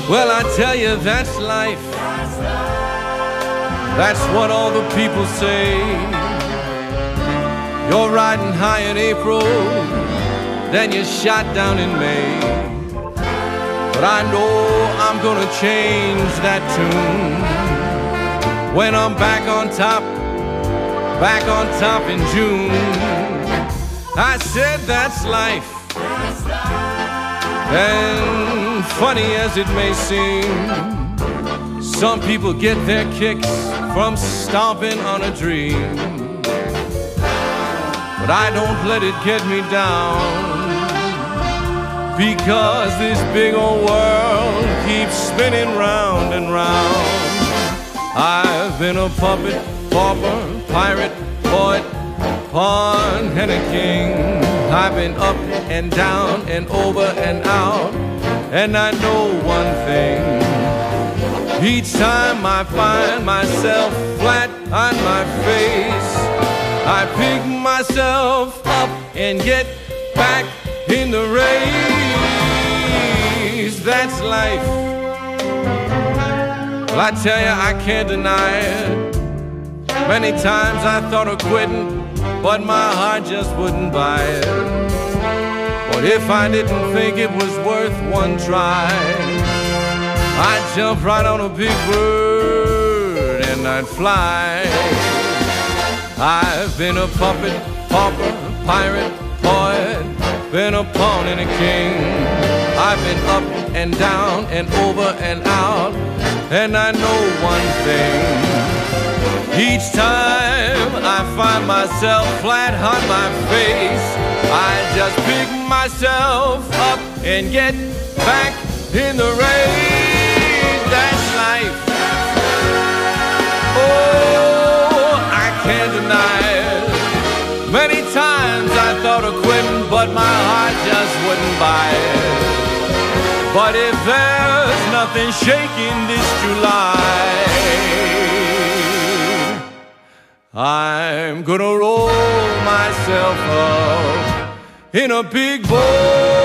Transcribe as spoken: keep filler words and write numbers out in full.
Well, I tell you, that's life. That's what all the people say. You're riding high in April, then you're shot down in May. But I know I'm gonna change that tune when I'm back on top, back on top in June. I said that's life. And funny as it may seem, some people get their kicks from stomping on a dream. But I don't let it get me down, because this big old world keeps spinning round and round. I've been a puppet, pauper, pirate, poet, pawn, and a king. I've been up and down and over and out, and I know one thing. Each time I find myself flat on my face, I pick myself up and get back in the race. That's life. Well, I tell you, I can't deny it. Many times I thought of quitting, but my heart just wouldn't buy it. But if I didn't think it was worth one try, I'd jump right on a big bird and I'd fly. I've been a puppet, pauper, pirate, poet, been a pawn and a king. I've been up and down and over and out, and I know one thing. Each time I find myself flat on my face, I just pick myself up and get back in the race. That's life. Oh, I can't deny it. Many times I thought of quitting, but my heart just wouldn't buy it. But if there's nothing shaking this July, I'm gonna roll myself up in a big bowl